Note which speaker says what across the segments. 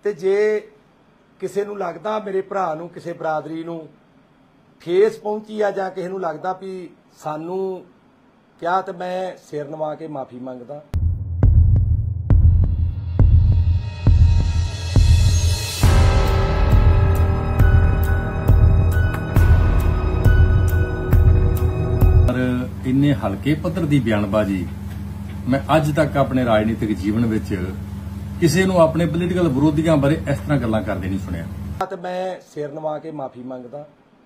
Speaker 1: ਤੇ ਜੇ ਕਿਸੇ ਨੂੰ ਲੱਗਦਾ ਮੇਰੇ ਭਰਾ ਨੂੰ ਕਿਸੇ ਬਰਾਦਰੀ ਨੂੰ ਠੇਸ ਪਹੁੰਚੀ ਆ ਜਾਂ ਕਿਸੇ ਨੂੰ ਲੱਗਦਾ ਵੀ ਸਾਨੂੰ ਕਿਹਾ ਤੇ ਮੈਂ ਸਿਰ ਨਵਾ ਕੇ ਮਾਫੀ ਮੰਗਦਾ।
Speaker 2: इन्ने हल्के पद्धर की बयानबाजी मैं अज तक अपने राजनीतिक जीवन में किसी नूं अपने पोलीटिकल विरोधियों बारे इस तरह गल्लां करदे नहीं सुनिया।
Speaker 1: ते मैं सिर नवा के माफी मंगदा।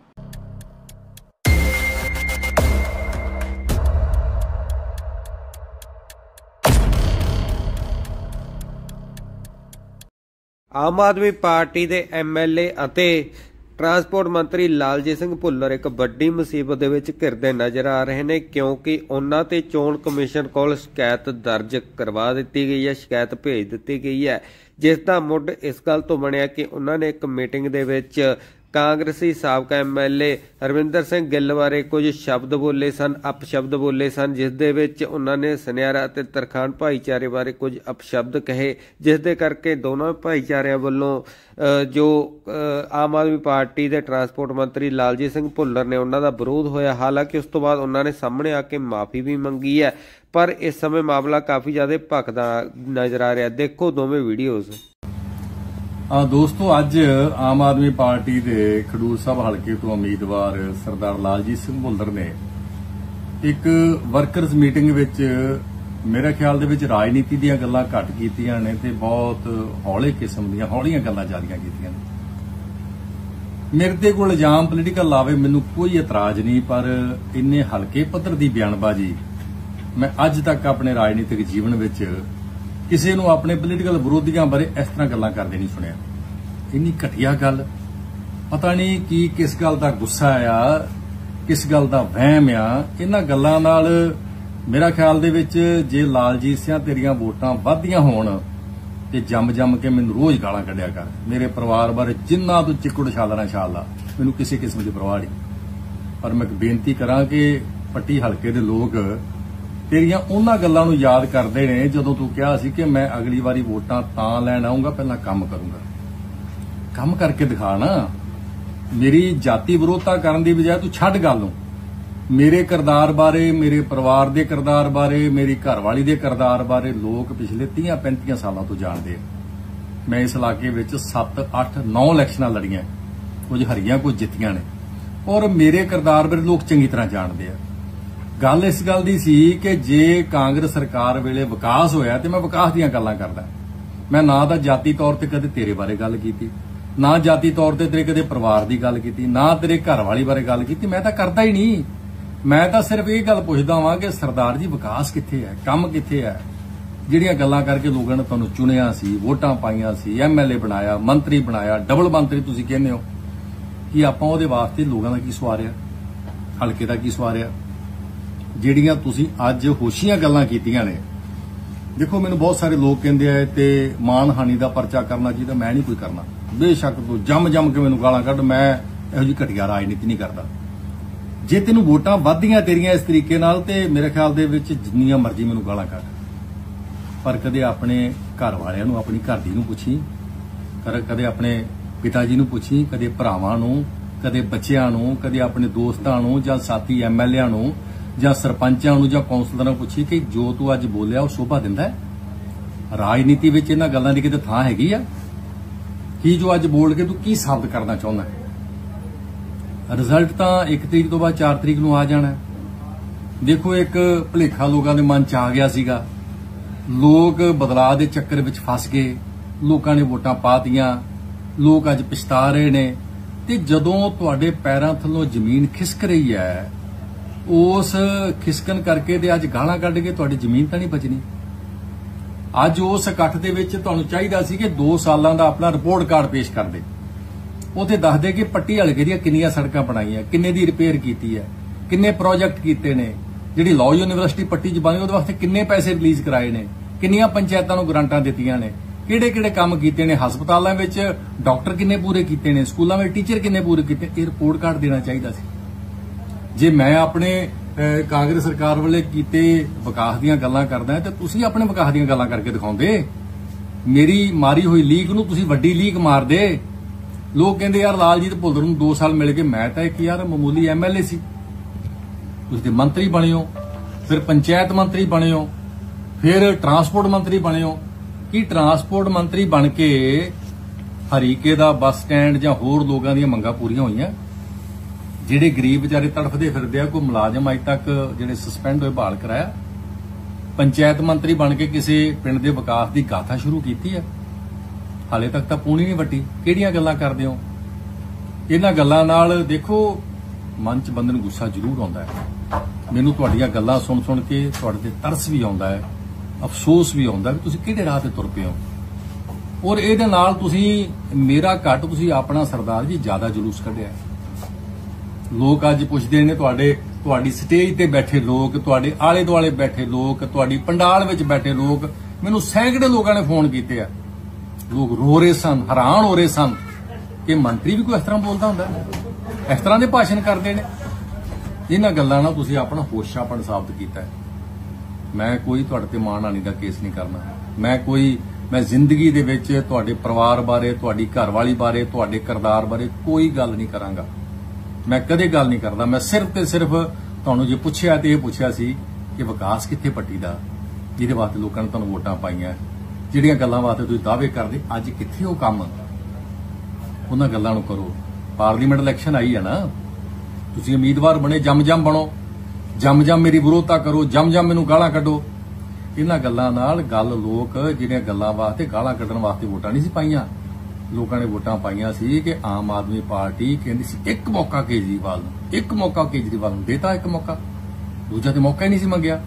Speaker 3: आम आदमी पार्टी के MLA ਅਤੇ ट्रांसपोर्ट मंत्री लालजीत सिंह भुल्लर एक वड्डी मुसीबत दे विच घिरदे नज़र आ रहे हैं, क्योंकि उन्हां ते चोण कमिशन कोल शिकायत दर्ज करवा दी गई है, शिकायत भेज दी गई है, जिसका मुੱਢ इस गल तो बनिया कि उन्होंने एक मीटिंग दे विच कांग्रेसी साबका MLA हरविंदर सिंह गिल बारे कुछ शब्द बोले सन, अपशब्द बोले सन, जिस दे विच उन्होंने सुनियारा ते तरखान भाईचारे बारे कुछ अपशब्द कहे, जिस दे करके दोनों भाईचारिਆਂ ਵੱਲੋਂ जो आम आदमी पार्टी के ट्रांसपोर्ट मंत्री लालजीत सिंह भुल्लर ने उन्हों का विरोध होया। हालांकि उस तो बाद उन्होंने सामने आके माफ़ी भी मंगी है, पर इस समय मामला काफ़ी ज़्यादा भखदा नज़र आ रहा। देखो दोवें वीडियोज़।
Speaker 2: दोस्तों, अज आम आदमी पार्टी के खडूर साहब हल्के तो उम्मीदवार सरदार लालजीत सिंह भुल्लर ने एक वर्करस मीटिंग विच मेरे ख्याल दे विच राजनीति दीयां गल्लां घट कीतियां ने ते बहुत हौले किस्म दीयां हौलियां गल्लां जारियां कीतियां ने। मेरे ते कोल इल्जाम पोलीटिकल लावे मैनूं कोई इतराज नहीं, पर इन्ने हल्के पद्धर की बयानबाजी मैं अज तक अपने राजनीतिक जीवन विच किसी नूं अपने पोलीटिकल विरोधियों बारे इस तरह गल्लां करदे नहीं सुनिया। इन्नी घटिया गल, पता नहीं की किस गल का गुस्सा आ, किस गल का वहम आ। इन्हां गल्लां नाल मेरा ख्याल दे विच जे लालजीत सिंह तेरियां वोटां वधदियां होण ते जम जम के मैनूं रोज गालां कढिया कर, मेरे परिवार बारे जिन्ना तूं चिक्कुड़ छालना छाल ला, मैनूं किसी किस्म की परवाह नहीं। पर मैं बेनती करां कि पट्टी हल्के दे लोग तेरियां उन्हां गल्लां नूं याद करदे ने जदों तूं कहा सी कि मैं अगली वारी वोटां तां लैण आऊंगा, पहलां काम करूंगा। काम करके दिखा ना। मेरी जाति विरोधता करन दी बजाय तूं छड्ड गल नूं, मेरे किरदार बारे, मेरे परिवार दे किरदार बारे, मेरी घरवाली दे किरदार बारे लोग पिछले 30-35 सालों तो जानते हैं। मैं इस इलाके विच 7, 8, 9 इलैक्शनां लड़ियां, कुछ हरियां कुछ जित्तियां ने, और मेरे किरदार बारे लोग चंगी तरह जानते हैं। गल इस गल दी सी कि जे कांग्रेस सरकार वेले विकास होया ते मैं विकास दीयां गल्लां करदा। मैं ना तां जाति तौर ते कदे तेरे बारे गल कीती, ना जाति तौर ते तेरे कदे परिवार दी गल कीती, ना तेरे घरवाली बारे गल कीती। मैं तां करदा ही नहीं। मैं तां सिर्फ ये गल पुछदा वां कि सरदार जी विकास कित्थे है, काम कित्थे है। जिहड़ियां गल्लां करके लोगों ने तुहानूं चुनिया सी, वोटां पाईयां सी, MLA बनाया, मंत्री बनाया, डबल मंत्री तुसीं कहंदे हो कि आपां उहदे वास्ते लोगों दा की सवारिया, हलके दा की सवारिया। ਜਿਹੜੀਆਂ ਤੁਸੀਂ ਅੱਜ ਹੋਸ਼ੀਆਂ ਗੱਲਾਂ ਕੀਤੀਆਂ ਨੇ। देखो, मैनूं बहुत सारे लोग कहते हैं ते मान हानि का परचा करना चाहिए, मैं नहीं कोई करना। बेशक तू जम जम के मैनूं गालां कढ, मैं इहो जी घटिया राजनीति नहीं करता। जे तैनूं वोटां वधदियां तेरियां इस तरीके नाल ते मेरे ख्याल दे विच जिन्नियां मर्जी मैनूं गालां कढ, पर कदे अपने घर वालियां नूं, अपनी घर दी नूं पुछी, कदे अपने पिता जी नूं पुछी, कदे भरावां नूं, कदे बच्चिआं नूं, कदे अपने दोस्तां नूं जां साथी MLA नूं ਜਾਂ ਸਰਪੰਚਾਂ ਨੂੰ ਜਾਂ ਕੌਂਸਲਰਾਂ ਨੂੰ ਪੁੱਛੀ ਕਿ ਜੋ ਤੂੰ ਅੱਜ ਬੋਲਿਆ ਉਹ ਸ਼ੋਭਾ ਦਿੰਦਾ ਹੈ। ਰਾਜਨੀਤੀ ਵਿੱਚ ਇਹਨਾਂ ਗੱਲਾਂ ਦੀ ਕਿਤੇ ਥਾਂ ਹੈਗੀ ਆ? ਕੀ ਜੋ ਅੱਜ ਬੋਲ ਕੇ ਤੂੰ ਕੀ ਸਾਬਤ ਕਰਨਾ ਚਾਹੁੰਦਾ ਹੈ? ਰਿਜ਼ਲਟ ਤਾਂ 1 ਤਰੀਕ ਤੋਂ ਬਾਅਦ 4 ਤਰੀਕ ਨੂੰ ਆ ਜਾਣਾ। ਦੇਖੋ, ਇੱਕ ਭੁਲੇਖਾ ਲੋਕਾਂ ਦੇ ਮਨ 'ਚ ਆ ਗਿਆ ਸੀਗਾ, ਲੋਕ ਬਦਲਾਅ ਦੇ ਚੱਕਰ ਵਿੱਚ ਫਸ ਗਏ, ਲੋਕਾਂ ਨੇ ਵੋਟਾਂ ਪਾਤੀਆਂ, ਲੋਕ ਅੱਜ ਪਛਤਾ ਰਹੇ ਨੇ। ਤੇ ਜਦੋਂ ਤੁਹਾਡੇ ਪੈਰਾਂ ਥੱਲੋਂ ਜ਼ਮੀਨ ਖਿਸਕ ਰਹੀ ਹੈ, उस खिसकन करके ते अज गालां कढ के तुहाडी जमीन तां नहीं बचनी। अज उस इकट्ठ दे विच तुहानूं चाहीदा सी कि 2 सालां दा अपना रिपोर्ट कार्ड पेश कर दे, उत्थे दस दे कि पट्टी हलके दीयां किन्नियां सड़कां बनाईयां, किन्ने दी रिपेयर कीती है, किन्ने प्रोजेक्ट कीते ने, जिहड़ी लॉ यूनिवर्सिटी पट्टी च बनी उहदे वास्ते किन्ने पैसे रिलीज कराए ने, किन्नियां पंचायतां नूं ग्रांटां दित्तियां ने, किहड़े-किहड़े काम कीते ने, हस्पतालां विच डॉक्टर किन्ने पूरे कीते ने, स्कूलां विच टीचर किन्ने पूरे कीते। इह रिपोर्ट कार्ड देना चाहीदा सी। जे मैं अपने कांग्रेस सरकार वाले कीते विकास दीयां गल्लां करदा ते तुसीं अपने विकास दीयां गल्लां करके दिखाउंदे। ਮੇਰੀ ਮਾਰੀ ਹੋਈ ਲੀਕ ਨੂੰ ਤੁਸੀਂ ਵੱਡੀ ਲੀਕ ਮਾਰਦੇ। ਲੋਕ ਕਹਿੰਦੇ ਯਾਰ ਲਾਲਜੀਤ ਭੁੱਲਰ ਨੂੰ 2 ਸਾਲ ਮਿਲ ਗਏ, ਮੈਂ ਤਾਂ ਇੱਕ ਯਾਰ ਮਾਮੂਲੀ MLA ਸੀ, ਤੁਸੀਂ ਤੇ ਮੰਤਰੀ ਬਣੇ ਹੋ, ਫਿਰ ਪੰਚਾਇਤ ਮੰਤਰੀ ਬਣੇ ਹੋ, ਫਿਰ ਟਰਾਂਸਪੋਰਟ ਮੰਤਰੀ ਬਣੇ ਹੋ। ਕੀ ਟਰਾਂਸਪੋਰਟ ਮੰਤਰੀ ਬਣ ਕੇ ਹਰੀਕੇ ਦਾ ਬੱਸ ਸਟੈਂਡ ਜਾਂ ਹੋਰ ਲੋਕਾਂ ਦੀਆਂ ਮੰਗਾਂ ਪੂਰੀਆਂ ਹੋਈਆਂ? ਜਿਹੜੇ ਗਰੀਬ ਵਿਚਾਰੇ ਤੜਫਦੇ ਫਿਰਦੇ ਆ, ਕੋਈ ਮੁਲਾਜ਼ਮ ਅਜ ਤੱਕ ਜਿਹੜੇ ਸਸਪੈਂਡ ਹੋਏ ਬਹਾਲ ਕਰਾਇਆ? ਪੰਚਾਇਤ ਮੰਤਰੀ ਬਣ ਕੇ ਕਿਸੇ ਪਿੰਡ ਦੇ ਵਿਕਾਸ ਦੀ ਗਾਥਾ ਸ਼ੁਰੂ ਕੀਤੀ ਹੈ? ਹਾਲੇ ਤੱਕ ਤਾਂ ਪੂਣੀ ਨਹੀਂ ਵੱਟੀ। ਕਿਹੜੀਆਂ ਗੱਲਾਂ ਕਰਦੇ ਹੋ? ਇਹਨਾਂ ਗੱਲਾਂ ਨਾਲ ਦੇਖੋ ਮਨ 'ਚ ਬੰਦੇ ਨੂੰ ਗੁੱਸਾ ਜ਼ਰੂਰ ਆਉਂਦਾ ਹੈ। ਮੈਨੂੰ ਤੁਹਾਡੀਆਂ ਗੱਲਾਂ ਸੁਣ ਸੁਣ ਕੇ ਤੁਹਾਡੇ ਤੇ ਤਰਸ ਵੀ ਆਉਂਦਾ ਹੈ, ਅਫਸੋਸ ਵੀ ਆਉਂਦਾ ਵੀ ਤੁਸੀਂ ਕਿਹੜੇ ਰਾਹ ਤੇ ਤੁਰ ਪਏ ਹੋ। ਔਰ ਇਹਦੇ ਨਾਲ ਤੁਸੀਂ ਮੇਰਾ ਘੱਟ, ਤੁਸੀਂ ਆਪਣਾ ਸਰਦਾਰ ਜੀ ਜ਼ਿਆਦਾ ਜਲੂਸ ਕੱਢਿਆ। ਲੋਕ ਅੱਜ ਪੁੱਛਦੇ ਨੇ, ਤੁਹਾਡੀ ਸਟੇਜ ਤੇ ਬੈਠੇ ਲੋਕ, ਤੁਹਾਡੇ ਆਲੇ ਦੁਆਲੇ ਬੈਠੇ ਲੋਕ, ਤੁਹਾਡੀ ਪੰਡਾਲ ਵਿੱਚ ਬੈਠੇ ਲੋਕ, ਮੈਨੂੰ ਸੈਂਕੜੇ ਲੋਕਾਂ ਨੇ ਫੋਨ ਕੀਤੇ ਆ। ਲੋਕ ਰੋ ਰਹੇ ਸਨ, ਹੈਰਾਨ ਹੋ ਰਹੇ ਸਨ ਕਿ ਮੰਤਰੀ ਵੀ ਕੋਈ ਇਸ ਤਰ੍ਹਾਂ ਬੋਲਦਾ ਹੁੰਦਾ, ਇਸ ਤਰ੍ਹਾਂ ਦੇ ਭਾਸ਼ਣ ਕਰਦੇ ਨੇ। ਇਹਨਾਂ ਗੱਲਾਂ ਨਾਲ ਤੁਸੀਂ ਆਪਣਾ ਹੋਸ਼ਾਪਣ ਸਾਬਤ ਕੀਤਾ ਹੈ। ਮੈਂ ਕੋਈ ਤੁਹਾਡੇ ਤੇ ਮਾਣਹਾਨੀ ਦਾ ਕੇਸ ਨਹੀਂ ਕਰਨਾ। ਮੈਂ ਜ਼ਿੰਦਗੀ ਦੇ ਵਿੱਚ ਤੁਹਾਡੇ ਪਰਿਵਾਰ ਬਾਰੇ, ਤੁਹਾਡੀ ਘਰਵਾਲੀ ਬਾਰੇ, ਤੁਹਾਡੇ ਕਿਰਦਾਰ ਬਾਰੇ ਕੋਈ ਗੱਲ ਨਹੀਂ ਕਰਾਂਗਾ। ਮੈਂ ਕਦੇ ਗੱਲ ਨਹੀਂ ਕਰਦਾ। ਮੈਂ ਸਿਰਫ ਤੇ ਸਿਰਫ ਤੁਹਾਨੂੰ ਜੇ ਪੁੱਛਿਆ ਤੇ ਇਹ ਪੁੱਛਿਆ ਸੀ ਕਿ ਵਿਕਾਸ ਕਿੱਥੇ ਪੱਟੀ ਦਾ, ਜਿਹਦੇ ਵਾਸਤੇ ਲੋਕਾਂ ਨੇ ਤੁਹਾਨੂੰ ਵੋਟਾਂ ਪਾਈਆਂ, ਜਿਹੜੀਆਂ ਗੱਲਾਂ ਵਾਸਤੇ ਤੁਸੀਂ ਦਾਅਵੇ ਕਰਦੇ, ਅੱਜ ਕਿੱਥੇ ਉਹ ਕੰਮ? ਉਹਨਾਂ ਗੱਲਾਂ ਨੂੰ ਕਰੋ। ਪਾਰਲੀਮੈਂਟ ਇਲੈਕਸ਼ਨ ਆਈ ਹੈ ਨਾ, ਤੁਸੀਂ ਉਮੀਦਵਾਰ ਬਣੇ, ਜੰਮ ਬਣੋ, ਜੰਮ ਮੇਰੀ ਵਿਰੋਧਤਾ ਕਰੋ, ਜੰਮ ਮੈਨੂੰ ਗਾਲਾਂ ਕੱਢੋ। ਇਹਨਾਂ ਗੱਲਾਂ ਨਾਲ ਲੋਕ ਜਿਹੜੀਆਂ ਗੱਲਾਂ ਵਾਸਤੇ, ਗਾਲਾਂ ਕੱਢਣ ਵਾਸਤੇ ਵੋਟਾਂ ਨਹੀਂ ਸੀ ਪਾਈਆਂ। ਲੋਕਾਂ ਨੇ ਵੋਟਾਂ ਪਾਈਆਂ ਸੀ ਕਿ ਆਮ ਆਦਮੀ ਪਾਰਟੀ ਕਹਿੰਦੀ ਸੀ ਇੱਕ ਮੌਕਾ ਕੇਜਰੀਵਾਲ ਨੂੰ ਦੇਤਾ, ਇੱਕ ਮੌਕਾ, ਦੂਜਾ ਤੇ ਮੌਕਾ ਹੀ ਨਹੀਂ ਸੀ ਮੰਗਿਆ।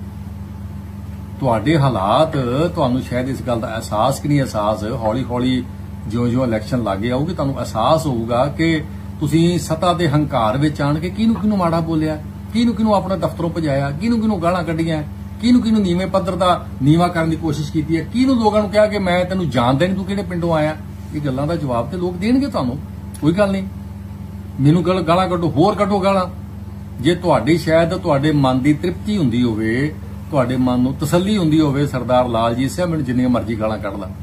Speaker 2: ਤੁਹਾਡੇ ਹਾਲਾਤ, ਤੁਹਾਨੂੰ ਸ਼ਾਇਦ ਇਸ ਗੱਲ ਦਾ ਅਹਿਸਾਸ ਕਿ ਨਹੀਂ ਅਹਿਸਾਸ, ਹੌਲੀ ਹੌਲੀ ਜਿਉਂ ਇਲੈਕਸ਼ਨ ਲਾਗੇ ਆਊਗੀ ਤੁਹਾਨੂੰ ਅਹਿਸਾਸ ਹੋਊਗਾ ਕਿ ਤੁਸੀਂ ਸੱਤਾ ਦੇ ਹੰਕਾਰ ਵਿੱਚ ਆਣ ਕੇ ਕਿਹਨੂੰ ਮਾੜਾ ਬੋਲਿਆ, ਕਿਹਨੂੰ ਆਪਣੇ ਦਫ਼ਤਰੋਂ ਭਜਾਇਆ, ਕਿਹਨੂੰ ਗਾਲਾਂ ਕੱਢੀਆਂ, ਕਿਹਨੂੰ ਨੀਵੇਂ ਪੱਧਰ ਦਾ ਨੀਵਾ ਕਰਨ ਦੀ ਕੋਸ਼ਿਸ਼ ਕੀਤੀ ਹੈ, ਕਿਹਨੂੰ ਲੋਕਾਂ ਨੂੰ ਕਿਹਾ ਕਿ ਮੈਂ ਤੈਨੂੰ ਜਾਣਦਾ ਨਹੀਂ, ਤੂੰ ਕਿਹੜੇ ਪਿੰਡੋਂ ਆਇਆ। ਇਹ ਗੱਲਾਂ ਦਾ ਜਵਾਬ ਤੇ ਲੋਕ ਦੇਣਗੇ ਤੁਹਾਨੂੰ, ਕੋਈ ਗੱਲ ਨਹੀਂ। ਮੈਨੂੰ ਗਾਲਾਂ ਕੱਢੋ, ਹੋਰ ਕੱਢੋ ਗਾਲਾਂ। ਜੇ ਸ਼ਾਇਦ ਤੁਹਾਡੇ ਮਨ ਦੀ ਤ੍ਰਿਪਤੀ ਹੁੰਦੀ ਹੋਵੇ, ਤੁਹਾਡੇ ਮਨ ਨੂੰ ਤਸੱਲੀ ਹੁੰਦੀ ਹੋਵੇ, ਸਰਦਾਰ ਲਾਲਜੀਤ ਸਿੰਘ ਮੈਨੂੰ ਜਿੰਨੀਆਂ ਮਰਜ਼ੀ ਗਾਲਾਂ ਕੱਢ ਲਾ।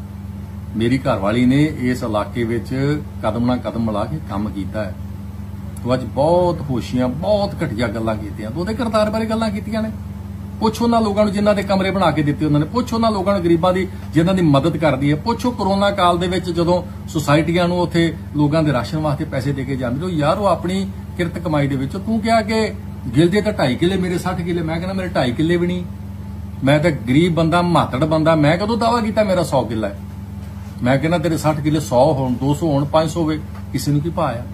Speaker 2: ਮੇਰੀ ਘਰਵਾਲੀ ਨੇ ਇਸ ਇਲਾਕੇ ਵਿੱਚ ਕਦਮ ਨਾਲ ਕਦਮ ਮਿਲਾ ਕੇ ਕੰਮ ਕੀਤਾ ਹੈ। ਤੂੰ ਅੱਜ ਬਹੁਤ ਹੋਸ਼ੀਆਂ, ਬਹੁਤ ਘਟੀਆ ਗੱਲਾਂ ਕੀਤੀਆਂ, ਤੂੰ ਉਹਦੇ ਕਿਰਦਾਰ ਬਾਰੇ ਗੱਲਾਂ ਕੀਤੀਆਂ ਨੇ। ਪੁੱਛ ਉਹਨਾਂ ਲੋਕਾਂ ਨੂੰ ਜਿਨ੍ਹਾਂ ਦੇ ਕਮਰੇ ਬਣਾ ਕੇ ਦਿੱਤੇ ਉਹਨਾਂ ਨੇ, ਪੁੱਛ ਉਹਨਾਂ ਲੋਕਾਂ ਨੂੰ ਗਰੀਬਾਂ ਦੀ ਜਿਨ੍ਹਾਂ ਦੀ ਮਦਦ ਕਰਦੀ ਹੈ, ਪੁੱਛੋ ਕਰੋਨਾ ਕਾਲ ਦੇ ਵਿੱਚ ਜਦੋਂ ਸੁਸਾਇਟੀਆਂ ਨੂੰ ਉੱਥੇ ਲੋਕਾਂ ਦੇ ਰਾਸ਼ਨ ਵਾਸਤੇ ਪੈਸੇ ਦੇ ਕੇ ਜਾਂਦੇ ਹੋ। ਯਾਰ ਉਹ ਆਪਣੀ ਕਿਰਤ ਕਮਾਈ ਦੇ ਵਿੱਚ, ਤੂੰ ਕਿਹਾ ਕਿ ਗਿਲ ਦੇ ਤਾਂ 2.5 ਕਿੱਲੇ, ਮੇਰੇ 60 ਕਿੱਲੇ। ਮੈਂ ਕਹਿੰਦਾ ਮੇਰੇ 2.5 ਕਿੱਲੇ ਵੀ ਨਹੀਂ, ਮੈਂ ਤਾਂ ਗਰੀਬ ਬੰਦਾ, ਮਾਤੜ ਬੰਦਾ। ਮੈਂ ਕਦੋਂ ਦਾਵਾ ਕੀਤਾ ਮੇਰਾ 100 ਕਿੱਲਾ ਹੈ? ਮੈਂ ਕਹਿੰਦਾ ਤੇਰੇ 60 ਕਿੱਲੇ 100 ਹੋਣ, 200 ਹੋਣ, 500 ਹੋਵੇ, ਕਿਸੇ ਨੂੰ ਕੀ ਭਾਇਆ।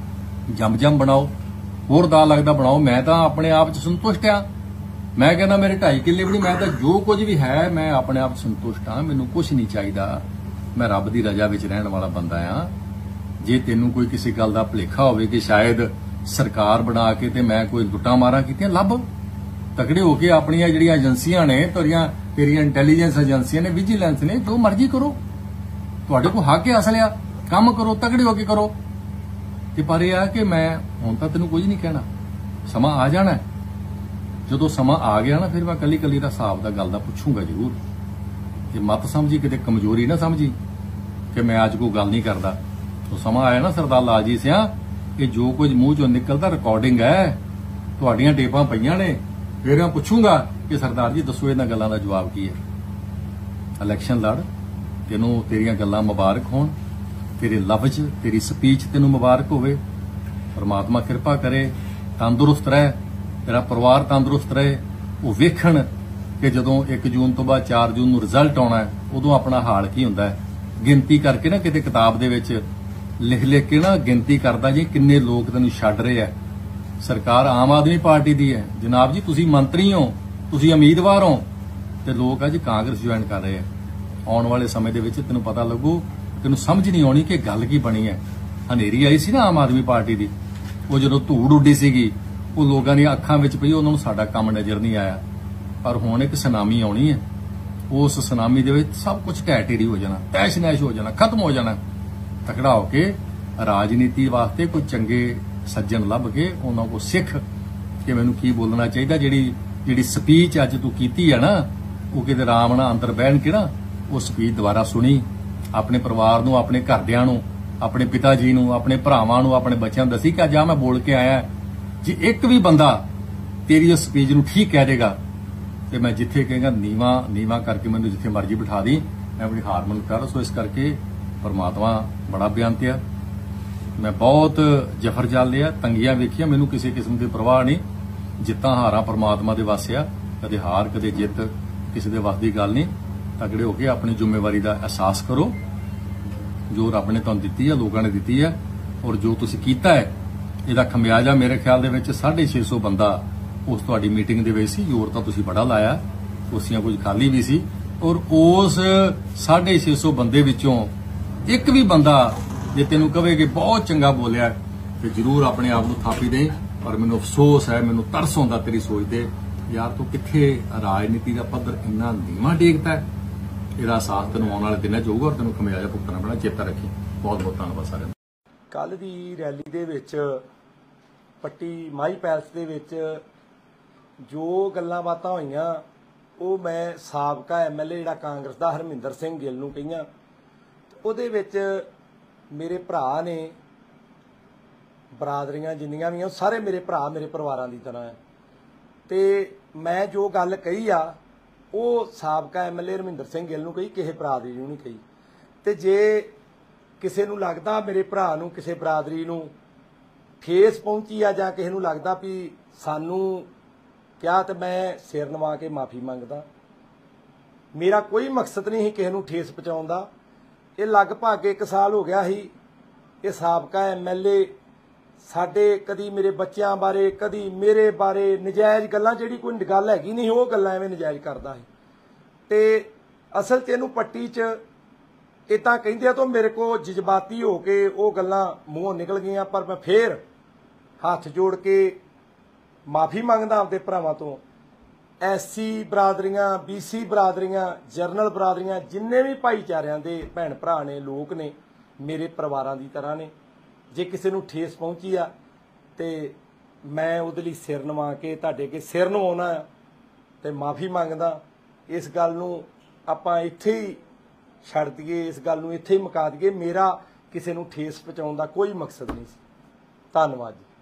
Speaker 2: ਜੰਮ ਬਣਾਓ, ਹੋਰ ਦਾ ਲੱਗਦਾ ਬਣਾਓ। ਮੈਂ ਤਾਂ ਆਪਣੇ ਆਪ 'ਚ ਸੰਤੁਸ਼ਟ ਆ। ਮੈਂ ਕਹਿੰਦਾ ਮੇਰੇ 2.5 ਕਿੱਲੇ ਵੀ ਨਹੀਂ, ਮੈਂ ਤਾਂ ਜੋ ਕੁਝ ਵੀ ਹੈ ਮੈਂ ਆਪਣੇ ਆਪ ਸੰਤੁਸ਼ਟ ਹਾਂ, ਮੈਨੂੰ ਕੁਝ ਨਹੀਂ ਚਾਹੀਦਾ। ਮੈਂ ਰੱਬ ਦੀ ਰਜ਼ਾ ਵਿੱਚ ਰਹਿਣ ਵਾਲਾ ਬੰਦਾ ਆ। ਜੇ ਤੈਨੂੰ ਕੋਈ ਕਿਸੇ ਗੱਲ ਦਾ ਭੁਲੇਖਾ ਹੋਵੇ ਕਿ ਸ਼ਾਇਦ ਸਰਕਾਰ ਬਣਾ ਕੇ ਤੇ ਮੈਂ ਕੋਈ ਲੁੱਟਾਂ ਮਾਰਾਂ ਕੀਤੀਆਂ, ਲੱਭ ਤਕੜੇ ਹੋ ਕੇ ਆਪਣੀਆਂ ਜਿਹੜੀਆਂ ਏਜੰਸੀਆਂ ਨੇ, ਤੇਰੀਆਂ ਇੰਟੈਲੀਜੈਂਸ ਏਜੰਸੀਆਂ ਨੇ, ਵਿਜੀਲੈਂਸ ਨੇ, ਜੋ ਮਰਜ਼ੀ ਕਰੋ, ਤੁਹਾਡੇ ਕੋਲ ਹੱਕ ਹੈ ਅਸਲ ਆ, ਕੰਮ ਕਰੋ, ਤਕੜੇ ਹੋ ਕੇ ਕਰੋ। ਤੇ ਪਰ ਇਹ ਆ ਕਿ ਮੈਂ ਹੁਣ ਤਾਂ ਤੈਨੂੰ ਕੁਝ ਨਹੀਂ ਕਹਿਣਾ, ਸਮਾਂ ਆ ਜਾਣਾ। ਜਦੋਂ ਸਮਾਂ ਆ ਗਿਆ ਨਾ, ਫਿਰ ਮੈਂ ਕੱਲੀ ਦਾ ਹਿਸਾਬ ਦਾ ਗੱਲ ਦਾ ਪੁੱਛੂੰਗਾ ਜ਼ਰੂਰ। ਜੇ ਮਤ ਸਮਝੀ, ਕਿਤੇ ਕਮਜ਼ੋਰੀ ਨਾ ਸਮਝੀ ਕਿ ਮੈਂ ਅੱਜ ਕੋਈ ਗੱਲ ਨਹੀਂ ਕਰਦਾ। ਉਹ ਸਮਾਂ ਆਇਆ ਨਾ ਸਰਦਾਰ ਲਾਲਜੀਤ ਸਿੰਘ, ਇਹ ਜੋ ਕੁਝ ਮੂੰਹ ਚੋਂ ਨਿਕਲਦਾ ਰਿਕਾਰਡਿੰਗ ਹੈ, ਤੁਹਾਡੀਆਂ ਟੇਪਾਂ ਪਈਆਂ ਨੇ। ਫਿਰ ਮੈਂ ਪੁੱਛੂੰਗਾ ਕਿ ਸਰਦਾਰ ਜੀ ਦੱਸੋ ਇਹਨਾਂ ਗੱਲਾਂ ਦਾ ਜਵਾਬ ਕੀ ਹੈ। ਇਲੈਕਸ਼ਨ ਲੜ, ਤੈਨੂੰ ਤੇਰੀਆਂ ਗੱਲਾਂ ਮੁਬਾਰਕ ਹੋਣ, ਤੇਰੇ ਲਫ਼ਜ਼, ਤੇਰੀ ਸਪੀਚ ਤੈਨੂੰ ਮੁਬਾਰਕ ਹੋਵੇ। ਪਰਮਾਤਮਾ ਕਿਰਪਾ ਕਰੇ, ਤੰਦਰੁਸਤ ਰਹਿ, ਤੇਰਾ ਪਰਿਵਾਰ ਤੰਦਰੁਸਤ ਰਹੇ। ਉਹ ਵੇਖਣ ਕਿ ਜਦੋਂ 1 ਜੂਨ ਤੋਂ ਬਾਅਦ 4 ਜੂਨ ਨੂੰ ਰਿਜ਼ਲਟ ਆਉਣਾ ਹੈ, ਉਦੋਂ ਆਪਣਾ ਹਾਲ ਕੀ ਹੁੰਦਾ ਹੈ। ਗਿਣਤੀ ਕਰਕੇ ਨਾ ਕਿਤੇ ਕਿਤਾਬ ਦੇ ਵਿੱਚ ਲਿਖ ਕੇ ਨਾ ਗਿਣਤੀ ਕਰਦਾ ਜੀ ਕਿੰਨੇ ਲੋਕ ਤੈਨੂੰ ਛੱਡ ਰਹੇ ਆ। ਸਰਕਾਰ ਆਮ ਆਦਮੀ ਪਾਰਟੀ ਦੀ ਹੈ ਜਨਾਬ ਜੀ, ਤੁਸੀਂ ਮੰਤਰੀ ਹੋ, ਤੁਸੀਂ ਉਮੀਦਵਾਰ ਹੋ, ਤੇ ਲੋਕ ਅੱਜ ਕਾਂਗਰਸ ਜੁਆਇਨ ਕਰ ਰਹੇ ਆ। ਆਉਣ ਵਾਲੇ ਸਮੇਂ ਦੇ ਵਿੱਚ ਤੈਨੂੰ ਪਤਾ ਲੱਗੂ, ਤੈਨੂੰ ਸਮਝ ਨਹੀਂ ਆਉਣੀ ਕਿ ਗੱਲ ਕੀ ਬਣੀ ਹੈ। ਹਨੇਰੀ ਆਈ ਸੀ ਨਾ ਆਮ ਆਦਮੀ ਪਾਰਟੀ ਦੀ, ਉਹ ਜਦੋਂ ਧੂੜ ਉੱਡੀ ਸੀਗੀ, ਉਹ ਲੋਕਾਂ ਦੀਆਂ ਅੱਖਾਂ ਵਿੱਚ ਪਈ, ਉਹਨਾਂ ਨੂੰ ਸਾਡਾ ਕੰਮ ਨਜ਼ਰ ਨਹੀਂ ਆਇਆ। ਪਰ ਹੁਣ ਇੱਕ ਸੁਨਾਮੀ ਆਉਣੀ ਹੈ, ਉਸ ਸੁਨਾਮੀ ਦੇ ਵਿੱਚ ਸਭ ਕੁਝ ਢਹਿ ਢੇਰੀ ਹੋ ਜਾਣਾ, ਤੈਸ਼ ਨੈਸ਼ ਹੋ ਜਾਣਾ, ਖਤਮ ਹੋ ਜਾਣਾ। ਤਕੜਾ ਹੋ ਕੇ ਰਾਜਨੀਤੀ ਵਾਸਤੇ ਕੋਈ ਚੰਗੇ ਸੱਜਣ ਲੱਭ ਕੇ ਉਹਨਾਂ ਕੋਲ ਸਿੱਖ ਕਿ ਮੈਨੂੰ ਕੀ ਬੋਲਣਾ ਚਾਹੀਦਾ। ਜਿਹੜੀ ਸਪੀਚ ਅੱਜ ਤੂੰ ਕੀਤੀ ਹੈ ਨਾ, ਉਹ ਕਿਤੇ ਆਰਾਮ ਨਾਲ ਅੰਦਰ ਬਹਿਣ ਕੇ ਨਾ ਉਹ ਸਪੀਚ ਦੁਬਾਰਾ ਸੁਣੀ, ਆਪਣੇ ਪਰਿਵਾਰ ਨੂੰ, ਆਪਣੇ ਘਰਦਿਆਂ ਨੂੰ, ਆਪਣੇ ਪਿਤਾ ਜੀ ਨੂੰ, ਆਪਣੇ ਭਰਾਵਾਂ ਨੂੰ, ਆਪਣੇ ਬੱਚਿਆਂ ਨੂੰ ਦੱਸੀ ਕਿ ਅੱਜ ਆ ਮੈਂ ਬੋਲ ਕੇ ਆਇਆ। ਜੇ ਇੱਕ ਵੀ ਬੰਦਾ ਤੇਰੀ ਉਸ ਸਪੀਚ ਨੂੰ ਠੀਕ ਕਹਿ ਦੇਗਾ ਤੇ ਮੈਂ ਜਿੱਥੇ ਕਹਾਂਗਾ ਨੀਵਾ ਕਰਕੇ ਮੈਨੂੰ ਜਿੱਥੇ ਮਰਜ਼ੀ ਬਿਠਾ ਦੀ, ਮੈਂ ਆਪਣੀ ਹਾਰ ਮੰਨ ਕਰ। ਸੋ ਇਸ ਕਰਕੇ ਪਰਮਾਤਮਾ ਬੜਾ ਬੇਅੰਤ ਆ। ਮੈਂ ਬਹੁਤ ਜਫਰ ਜਾਲੇ ਆ, ਤੰਗੀਆਂ ਵੇਖੀਆਂ, ਮੈਨੂੰ ਕਿਸੇ ਕਿਸਮ ਦੀ ਪਰਵਾਹ ਨਹੀਂ। ਜਿੱਤਾਂ ਹਾਰਾਂ ਪਰਮਾਤਮਾ ਦੇ ਵੱਸ ਆ, ਕਦੇ ਹਾਰ ਕਦੇ ਜਿੱਤ ਕਿਸੇ ਦੇ ਵੱਸ ਦੀ ਗੱਲ ਨਹੀਂ। ਤਗੜੇ ਹੋ ਕੇ ਆਪਣੀ ਜ਼ਿੰਮੇਵਾਰੀ ਦਾ ਅਹਿਸਾਸ ਕਰੋ। ਜੋ ਰੱਬ ਨੇ ਤੁਹਾਨੂੰ ਦਿੱਤੀ ਹੈ, ਲੋਕਾਂ ਨੇ ਦਿੱਤੀ ਹੈ, ਔਰ ਜੋ ਤੁਸੀਂ ਕੀਤਾ ਹੈ ਇਹਦਾ ਖਮਿਆਜਾ ਮੇਰੇ ਖਿਆਲ ਦੇ ਵਿੱਚ 650 ਬੰਦਾ ਉਸ ਤੁਹਾਡੀ ਮੀਟਿੰਗ ਦੇ ਵਿੱਚ ਸੀ। ਜ਼ੋਰ ਤਾਂ ਤੁਸੀਂ ਬੜਾ ਲਾਇਆ, ਕੁਰਸੀਆਂ ਕੁਝ ਖਾਲੀ ਵੀ ਸੀ, ਔਰ ਉਸ 650 ਬੰਦੇ ਵਿੱਚੋਂ ਇੱਕ ਵੀ ਬੰਦਾ ਜੇ ਤੈਨੂੰ ਕਹੇ ਕਿ ਬਹੁਤ ਚੰਗਾ ਬੋਲਿਆ ਤੇ ਜ਼ਰੂਰ ਆਪਣੇ ਆਪ ਨੂੰ ਥਾਪੀ ਦੇ। ਪਰ ਮੈਨੂੰ ਅਫਸੋਸ ਹੈ, ਮੈਨੂੰ ਤਰਸ ਆਉਂਦਾ ਤੇਰੀ ਸੋਚ ਤੇ, ਯਾਰ ਤੂੰ ਕਿੱਥੇ ਰਾਜਨੀਤੀ ਦਾ ਪੱਧਰ ਇੰਨਾ ਨੀਵਾਂ ਡੇਗਦਾ। ਇਹਦਾ ਅਹਿਸਾਸ ਤੈਨੂੰ ਆਉਣ ਵਾਲੇ ਦਿਨਾਂ 'ਚ ਹੋਊਗਾ ਔਰ ਤੈਨੂੰ ਖਮਿਆਜਾ ਭੁਗਤਣਾ ਪੈਣਾ। ਚੇਤਾ ਰੱਖੀ। ਬਹੁਤ ਬਹੁਤ ਧੰਨਵਾਦ ਸਾਰਿਆਂ ਦਾ।
Speaker 1: ਕੱਲ ਦੀ ਰੈਲੀ ਦੇ ਵਿੱਚ ਪੱਟੀ ਮਾਈ ਪੈਲਸ ਦੇ ਵਿੱਚ ਜੋ ਗੱਲਾਂ ਬਾਤਾਂ ਹੋਈਆਂ ਉਹ ਮੈਂ ਸਾਬਕਾ ਐਮਐਲਏ ਜਿਹੜਾ ਕਾਂਗਰਸ ਦਾ ਹਰਮਿੰਦਰ ਸਿੰਘ ਗਿੱਲ ਨੂੰ ਕਹੀਆਂ। ਉਹਦੇ ਵਿੱਚ ਮੇਰੇ ਭਰਾ ਨੇ, ਬਰਾਦਰੀਆਂ ਜਿੰਨੀਆਂ ਵੀ ਆ ਸਾਰੇ ਮੇਰੇ ਭਰਾ ਮੇਰੇ ਪਰਿਵਾਰਾਂ ਦੀ ਤਰ੍ਹਾਂ ਹੈ। ਤੇ ਮੈਂ ਜੋ ਗੱਲ ਕਹੀ ਆ ਉਹ ਸਾਬਕਾ ਐਮਐਲਏ ਹਰਮਿੰਦਰ ਸਿੰਘ ਗਿੱਲ ਨੂੰ ਕਹੀ, ਕਿਸੇ ਬਰਾਦਰੀ ਨੂੰ ਨਹੀਂ ਕਹੀ। ਤੇ ਜੇ ਕਿਸੇ ਨੂੰ ਲੱਗਦਾ ਮੇਰੇ ਭਰਾ ਨੂੰ, ਕਿਸੇ ਬਰਾਦਰੀ ਨੂੰ ਠੇਸ ਪਹੁੰਚੀ ਆ ਜਾਂ ਕਿਸੇ ਨੂੰ ਲੱਗਦਾ ਵੀ ਸਾਨੂੰ ਕਿਹਾ, ਤੇ ਮੈਂ ਸਿਰ ਨਵਾ ਕੇ ਮਾਫੀ ਮੰਗਦਾ। ਮੇਰਾ ਕੋਈ ਮਕਸਦ ਨਹੀਂ ਸੀ ਕਿਸੇ ਨੂੰ ਠੇਸ ਪਹੁੰਚਾਉਣ ਦਾ। ਇਹ ਲਗਭਗ 1 ਸਾਲ ਹੋ ਗਿਆ ਸੀ ਇਹ ਸਾਬਕਾ ਐਮਐਲਏ ਸਾਡੇ ਕਦੀ ਮੇਰੇ ਬੱਚਿਆਂ ਬਾਰੇ, ਕਦੀ ਮੇਰੇ ਬਾਰੇ ਨਜਾਇਜ਼ ਗੱਲਾਂ, ਜਿਹੜੀ ਕੋਈ ਗੱਲ ਹੈਗੀ ਨਹੀਂ ਉਹ ਗੱਲਾਂ ਐਵੇਂ ਨਜਾਇਜ਼ ਕਰਦਾ ਸੀ। ਤੇ ਅਸਲ 'ਚ ਇਹਨੂੰ ਪੱਟੀ 'ਚ ਇਦਾਂ ਕਹਿੰਦੇ ਆ ਤਾਂ ਮੇਰੇ ਕੋਲ ਜਜ਼ਬਾਤੀ ਹੋ ਕੇ ਉਹ ਗੱਲਾਂ ਮੂੰਹੋਂ ਨਿਕਲ ਗਈਆਂ। ਪਰ ਮੈਂ ਫੇਰ ਹੱਥ ਜੋੜ ਕੇ ਮਾਫੀ ਮੰਗਦਾ ਆਪਦੇ ਭਰਾਵਾਂ ਤੋਂ। ਐਸਸੀ ਬਰਾਦਰੀਆਂ, ਬੀਸੀ ਬਰਾਦਰੀਆਂ, ਜਰਨਲ ਬਰਾਦਰੀਆਂ, ਜਿੰਨੇ ਵੀ ਭਾਈਚਾਰਿਆਂ ਦੇ ਭੈਣ ਭਰਾ ਨੇ, ਲੋਕ ਨੇ, ਮੇਰੇ ਪਰਿਵਾਰਾਂ ਦੀ ਤਰ੍ਹਾਂ ਨੇ। ਜੇ ਕਿਸੇ ਨੂੰ ਠੇਸ ਪਹੁੰਚੀ ਆ ਤੇ ਮੈਂ ਉਹਦੇ ਲਈ ਸਿਰ ਨਵਾ ਕੇ ਤੁਹਾਡੇ ਅੱਗੇ ਸਿਰ ਨਵਾਉਣਾ ਤੇ ਮਾਫੀ ਮੰਗਦਾ। ਇਸ ਗੱਲ ਨੂੰ ਆਪਾਂ ਇੱਥੇ ਹੀ ਛੱਡ ਦਈਏ, ਇਸ ਗੱਲ ਨੂੰ ਇੱਥੇ ਹੀ ਮੁਕਾ ਦਈਏ। ਮੇਰਾ ਕਿਸੇ ਨੂੰ ਠੇਸ ਪਹੁੰਚਾਉਣ ਦਾ ਕੋਈ ਮਕਸਦ ਨਹੀਂ ਸੀ। ਧੰਨਵਾਦ ਜੀ।